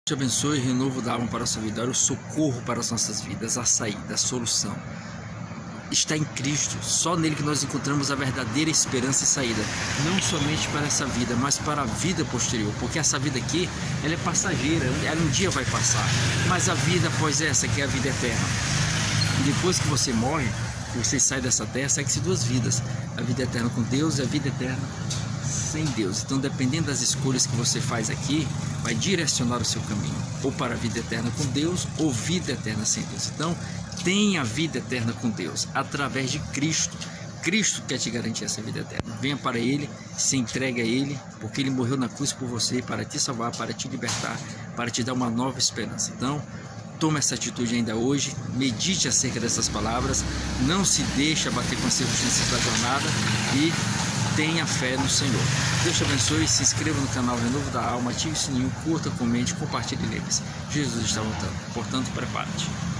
Te abençoe, renovo da alma para a sua vida, o socorro para as nossas vidas, a saída, a solução. Está em Cristo, só nele que nós encontramos a verdadeira esperança e saída, não somente para essa vida, mas para a vida posterior, porque essa vida aqui, ela é passageira, ela um dia vai passar, mas a vida após essa, que é a vida eterna. E depois que você morre, que você sai dessa terra, segue-se duas vidas, a vida eterna com Deus e a vida eterna sem Deus. Então, dependendo das escolhas que você faz aqui, vai direcionar o seu caminho, ou para a vida eterna com Deus, ou vida eterna sem Deus. Então, tenha a vida eterna com Deus, através de Cristo. Cristo quer te garantir essa vida eterna. Venha para Ele, se entregue a Ele, porque Ele morreu na cruz por você, para te salvar, para te libertar, para te dar uma nova esperança. Então, tome essa atitude ainda hoje, medite acerca dessas palavras, não se deixe abater com as circunstâncias da jornada e tenha fé no Senhor. Deus te abençoe, se inscreva no canal Renovo da Alma, ative o sininho, curta, comente, compartilhe e lembre-se. Jesus está voltando, portanto prepare-te.